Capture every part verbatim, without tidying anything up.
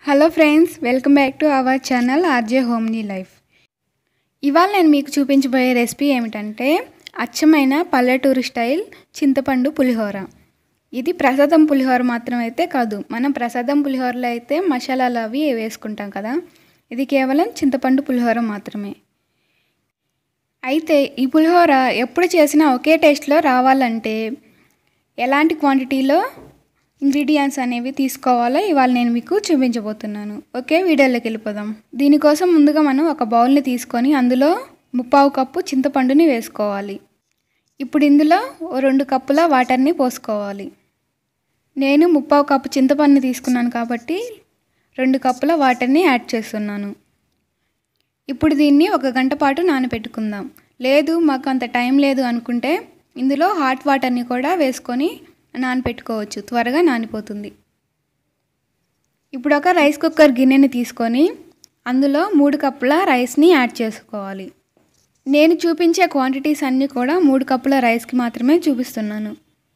Hello friends, welcome back to our channel RJ homely life. ఇవాళ నేను మీకు చూపించబోయే రెసిపీ ఏమిటంటే అచ్చమైన పల్లెటూరు స్టైల్ చింతపండు పులిహోర. ఇది ప్రసాదం పులిహోర మాత్రం అయితే కాదు. మనం ప్రసాదం పులిహోరలో అయితే మసాలాలు అవి వేసుకుంటాం కదా, ఇది కేవలం చింతపండు పులిహోర మాత్రమే. అయితే ఈ పులిహోర ఎప్పుడు చేసినా ఒకే టేస్ట్లో రావాలంటే ఎలాంటి క్వాంటిటీలో ఇంగ్రీడియంట్స్ అనేవి తీసుకోవాలో ఇవాళ నేను మీకు చూపించబోతున్నాను. ఓకే, వీడియోలోకి వెళ్ళిపోదాం. దీనికోసం ముందుగా మనం ఒక బౌల్ని తీసుకొని అందులో ముప్పావు కప్పు చింతపండుని వేసుకోవాలి. ఇప్పుడు ఇందులో రెండు కప్పుల వాటర్ని పోసుకోవాలి. నేను ముప్పావు కప్పు చింతపండుని తీసుకున్నాను కాబట్టి రెండు కప్పుల వాటర్ని యాడ్ చేస్తున్నాను. ఇప్పుడు దీన్ని ఒక గంట పాటు నానబెట్టుకుందాం. లేదు మాకు అంత టైం లేదు అనుకుంటే ఇందులో హాట్ వాటర్ని కూడా వేసుకొని నానబెట్టుకోవచ్చు, త్వరగా నానిపోతుంది. ఇప్పుడు ఒక రైస్ కుక్కర్ గిన్నెని తీసుకొని అందులో మూడు కప్పుల రైస్ని యాడ్ చేసుకోవాలి. నేను చూపించే క్వాంటిటీస్ అన్నీ కూడా మూడు కప్పుల రైస్కి మాత్రమే చూపిస్తున్నాను.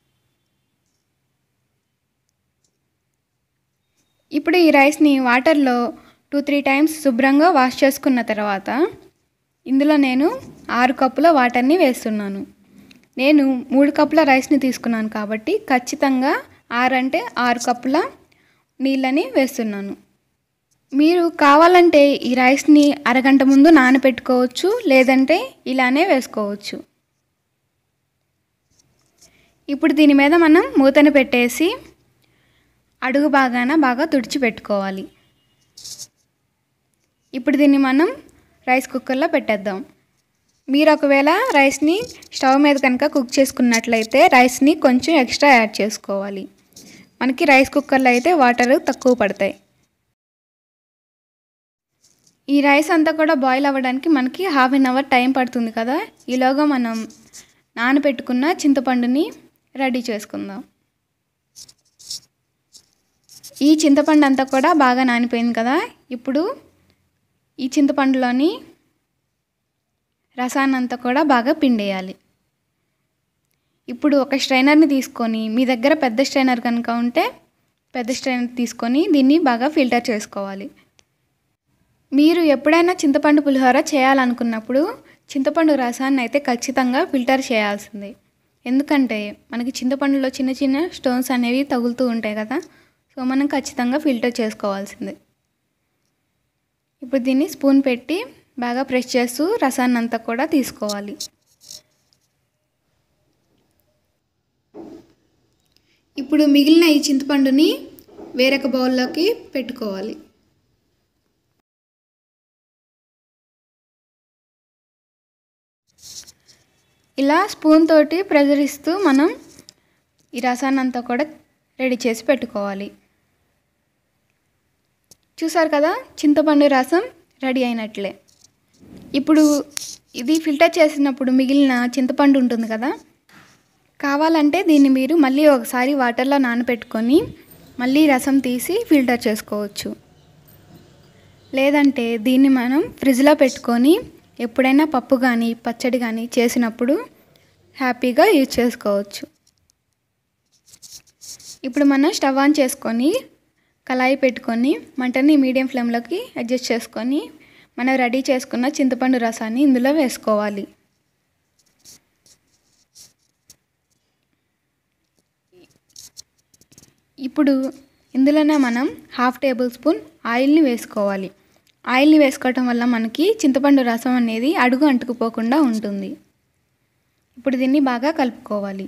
ఇప్పుడు ఈ రైస్ని వాటర్లో టూ త్రీ టైమ్స్ శుభ్రంగా వాష్ చేసుకున్న తర్వాత ఇందులో నేను ఆరు కప్పుల వాటర్ని వేస్తున్నాను. నేను మూడు కప్పుల రైస్ని తీసుకున్నాను కాబట్టి ఖచ్చితంగా ఆరు అంటే ఆరు కప్పుల నీళ్ళని వేస్తున్నాను. మీరు కావాలంటే ఈ రైస్ని అరగంట ముందు నానబెట్టుకోవచ్చు, లేదంటే ఇలానే వేసుకోవచ్చు. ఇప్పుడు దీని మీద మనం మూతను పెట్టేసి అడుగు భాగాన బాగా తుడిచిపెట్టుకోవాలి. ఇప్పుడు దీన్ని మనం రైస్ కుక్కర్లో పెట్టేద్దాం. మీరు ఒకవేళ రైస్ని స్టవ్ మీద కనుక కుక్ చేసుకున్నట్లయితే రైస్ని కొంచెం ఎక్స్ట్రా యాడ్ చేసుకోవాలి. మనకి రైస్ కుక్కర్లో అయితే వాటర్ తక్కువ పడతాయి. ఈ రైస్ అంతా కూడా బాయిల్ అవ్వడానికి మనకి హాఫ్ అన్ అవర్ టైం పడుతుంది కదా. ఈలోగా మనం నానబెట్టుకున్న చింతపండుని రెడీ చేసుకుందాం. ఈ చింతపండు అంతా కూడా బాగా నానిపోయింది కదా. ఇప్పుడు ఈ చింతపండులోని రసాన్ని అంతా కూడా బాగా పిండేయాలి. ఇప్పుడు ఒక స్ట్రైనర్ని తీసుకొని, మీ దగ్గర పెద్ద స్ట్రైనర్ కనుక ఉంటే పెద్ద స్ట్రైనర్ తీసుకొని దీన్ని బాగా ఫిల్టర్ చేసుకోవాలి. మీరు ఎప్పుడైనా చింతపండు పులిహోర చేయాలనుకున్నప్పుడు చింతపండు రసాన్ని అయితే ఖచ్చితంగా ఫిల్టర్ చేయాల్సిందే. ఎందుకంటే మనకి చింతపండులో చిన్న చిన్న స్టోన్స్ అనేవి తగులుతూ ఉంటాయి కదా, సో మనం ఖచ్చితంగా ఫిల్టర్ చేసుకోవాల్సిందే. ఇప్పుడు దీన్ని స్పూన్ పెట్టి బాగా ప్రెస్ చేస్తూ రసాన్ని అంతా కూడా తీసుకోవాలి. ఇప్పుడు మిగిలిన ఈ చింతపండుని వేరొక బౌల్లోకి పెట్టుకోవాలి. ఇలా స్పూన్ తోటి ప్రెషర్ ఇస్తూ మనం ఈ రసాన్ని అంతా కూడా రెడీ చేసి పెట్టుకోవాలి. చూసారు కదా, చింతపండు రసం రెడీ అయినట్లే. ఇప్పుడు ఇది ఫిల్టర్ చేసినప్పుడు మిగిలిన చింతపండు ఉంటుంది కదా, కావాలంటే దీన్ని మీరు మళ్ళీ ఒకసారి వాటర్లో నానబెట్టుకొని మళ్ళీ రసం తీసి ఫిల్టర్ చేసుకోవచ్చు. లేదంటే దీన్ని మనం ఫ్రిడ్జ్లో పెట్టుకొని ఎప్పుడైనా పప్పు కానీ పచ్చడి కానీ చేసినప్పుడు హ్యాపీగా యూజ్ చేసుకోవచ్చు. ఇప్పుడు మనం స్టవ్ ఆన్ చేసుకొని కళాయి పెట్టుకొని మంటని మీడియం ఫ్లేమ్లోకి అడ్జస్ట్ చేసుకొని మనం రెడీ చేసుకున్న చింతపండు రసాన్ని ఇందులో వేసుకోవాలి. ఇప్పుడు ఇందులోనే మనం హాఫ్ టేబుల్ స్పూన్ ఆయిల్ని వేసుకోవాలి. ఆయిల్ని వేసుకోవటం వల్ల మనకి చింతపండు రసం అనేది అడుగు అంటుకుపోకుండా ఉంటుంది. ఇప్పుడు దీన్ని బాగా కలుపుకోవాలి.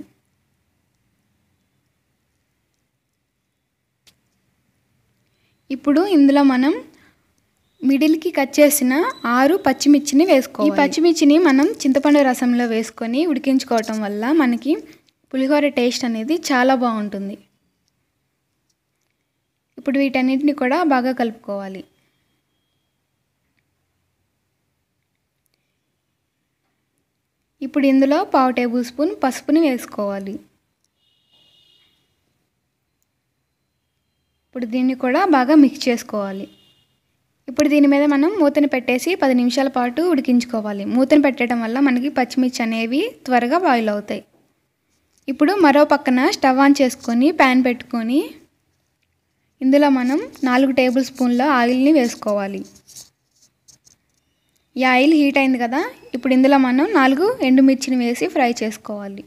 ఇప్పుడు ఇందులో మనం మిడిల్కి కట్ చేసిన ఆరు పచ్చిమిర్చిని వేసుకోవాలి. ఈ పచ్చిమిర్చిని మనం చింతపండు రసంలో వేసుకొని ఉడికించుకోవటం వల్ల మనకి పులిహోర టేస్ట్ అనేది చాలా బాగుంటుంది. ఇప్పుడు వీటన్నిటిని కూడా బాగా కలుపుకోవాలి. ఇప్పుడు ఇందులో పావు టేబుల్ స్పూన్ పసుపుని వేసుకోవాలి. ఇప్పుడు దీన్ని కూడా బాగా మిక్స్ చేసుకోవాలి. ఇప్పుడు దీని మీద మనం మూతను పెట్టేసి పది నిమిషాల పాటు ఉడికించుకోవాలి. మూతను పెట్టడం వల్ల మనకి పచ్చిమిర్చి అనేవి త్వరగా బాయిల్ అవుతాయి. ఇప్పుడు మరో పక్కన స్టవ్ ఆన్ చేసుకొని ప్యాన్ పెట్టుకొని ఇందులో మనం నాలుగు టేబుల్ స్పూన్ల ఆయిల్ని వేసుకోవాలి. ఈ ఆయిల్ హీట్ అయింది కదా, ఇప్పుడు ఇందులో మనం నాలుగు ఎండుమిర్చిని వేసి ఫ్రై చేసుకోవాలి.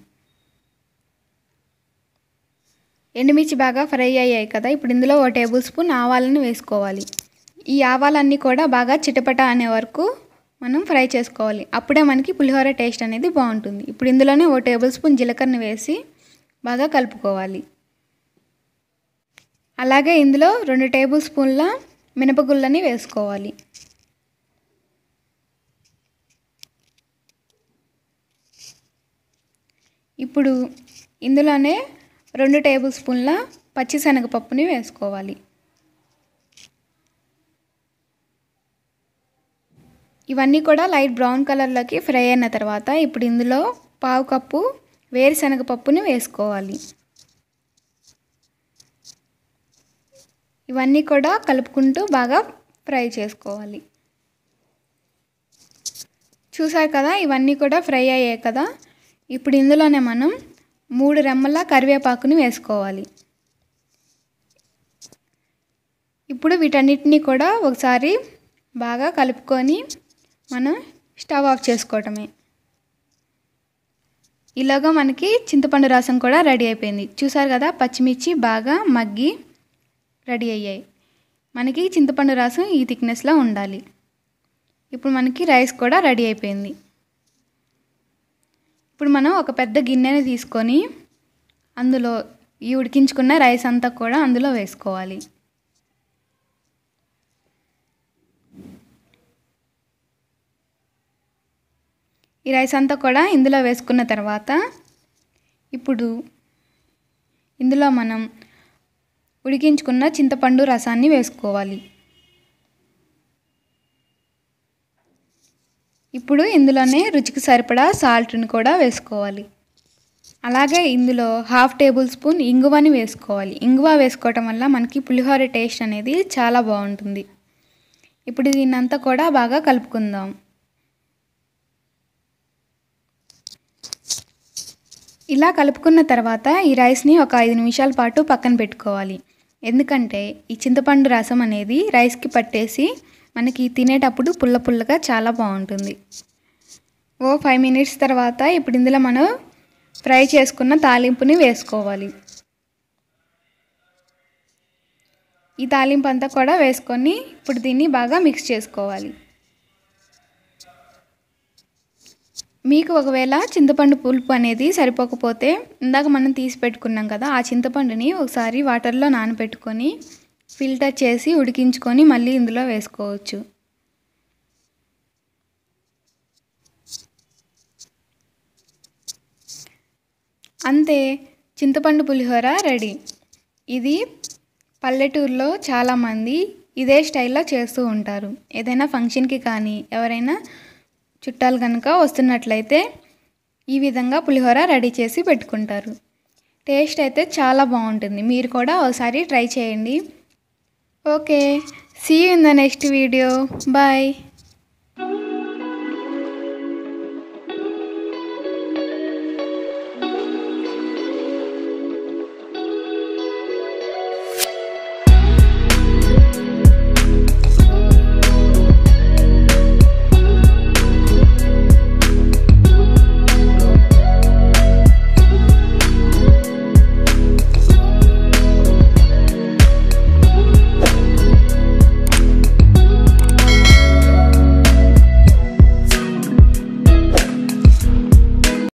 ఎండుమిర్చి బాగా ఫ్రై అయ్యాయి కదా, ఇప్పుడు ఇందులో ఒక టేబుల్ స్పూన్ ఆవాలను వేసుకోవాలి. ఈ ఆవాలన్నీ కూడా బాగా చిటపట అనే వరకు మనం ఫ్రై చేసుకోవాలి. అప్పుడే మనకి పులిహోర టేస్ట్ అనేది బాగుంటుంది. ఇప్పుడు ఇందులోనే ఒక టేబుల్ స్పూన్ జీలకర్రని వేసి బాగా కలుపుకోవాలి. అలాగే ఇందులో రెండు టేబుల్ స్పూన్ల మినపగుళ్ళని వేసుకోవాలి. ఇప్పుడు ఇందులోనే రెండు టేబుల్ స్పూన్ల పచ్చిశనగపప్పుని వేసుకోవాలి. ఇవన్నీ కూడా లైట్ బ్రౌన్ కలర్లోకి ఫ్రై అయిన తర్వాత ఇప్పుడు ఇందులో పావు కప్పు వేరుశనగపప్పుని వేసుకోవాలి. ఇవన్నీ కూడా కలుపుకుంటూ బాగా ఫ్రై చేసుకోవాలి. చూసారు కదా, ఇవన్నీ కూడా ఫ్రై అయ్యాయి కదా, ఇప్పుడు ఇందులోనే మనం మూడు రెమ్మల కరివేపాకుని వేసుకోవాలి. ఇప్పుడు వీటన్నిటిని కూడా ఒకసారి బాగా కలుపుకొని మనం స్టవ్ ఆఫ్ చేసుకోవటమే. ఇలాగా మనకి చింతపండు రసం కూడా రెడీ అయిపోయింది. చూసారు కదా, పచ్చిమిర్చి బాగా మగ్గి రెడీ అయ్యాయి. మనకి చింతపండు రసం ఈ థిక్నెస్లో ఉండాలి. ఇప్పుడు మనకి రైస్ కూడా రెడీ అయిపోయింది. ఇప్పుడు మనం ఒక పెద్ద గిన్నెని తీసుకొని అందులో ఈ ఉడికించుకున్న రైస్ అంతా కూడా అందులో వేసుకోవాలి. ఈ రైస్ అంతా కూడా ఇందులో వేసుకున్న తర్వాత ఇప్పుడు ఇందులో మనం ఉడికించుకున్న చింతపండు రసాన్ని వేసుకోవాలి. ఇప్పుడు ఇందులోనే రుచికి సరిపడా సాల్ట్ని కూడా వేసుకోవాలి. అలాగే ఇందులో హాఫ్ టేబుల్ స్పూన్ ఇంగువని వేసుకోవాలి. ఇంగువ వేసుకోవటం వల్ల మనకి పులిహోర టేస్ట్ అనేది చాలా బాగుంటుంది. ఇప్పుడు దీన్నంతా కూడా బాగా కలుపుకుందాం. ఇలా కలుపుకున్న తర్వాత ఈ రైస్ని ఒక ఐదు నిమిషాల పాటు పక్కన పెట్టుకోవాలి. ఎందుకంటే ఈ చింతపండు రసం అనేది రైస్కి పట్టేసి మనకి తినేటప్పుడు పుల్ల పుల్లగా చాలా బాగుంటుంది. ఓ ఫైవ్ మినిట్స్ తర్వాత ఇప్పుడు ఇందులో మనం ఫ్రై చేసుకున్న తాలింపుని వేసుకోవాలి. ఈ తాలింపు అంతా కూడా వేసుకొని ఇప్పుడు దీన్ని బాగా మిక్స్ చేసుకోవాలి. మీకు ఒకవేళ చింతపండు పులుపు అనేది సరిపోకపోతే ఇందాక మనం తీసి పెట్టుకున్నాం కదా, ఆ చింతపండుని ఒకసారి వాటర్లో నానబెట్టుకొని ఫిల్టర్ చేసి ఉడికించుకొని మళ్ళీ ఇందులో వేసుకోవచ్చు. అంతే, చింతపండు పులిహోర రెడీ. ఇది పల్లెటూరులో చాలామంది ఇదే స్టైల్లో చేస్తూ ఉంటారు. ఏదైనా ఫంక్షన్కి కానీ ఎవరైనా చుట్టాలు కనుక వస్తున్నట్లయితే ఈ విధంగా పులిహోర రెడీ చేసి పెట్టుకుంటారు. టేస్ట్ అయితే చాలా బాగుంటుంది. మీరు కూడా ఒకసారి ట్రై చేయండి. Okay, see you in the next video. Bye.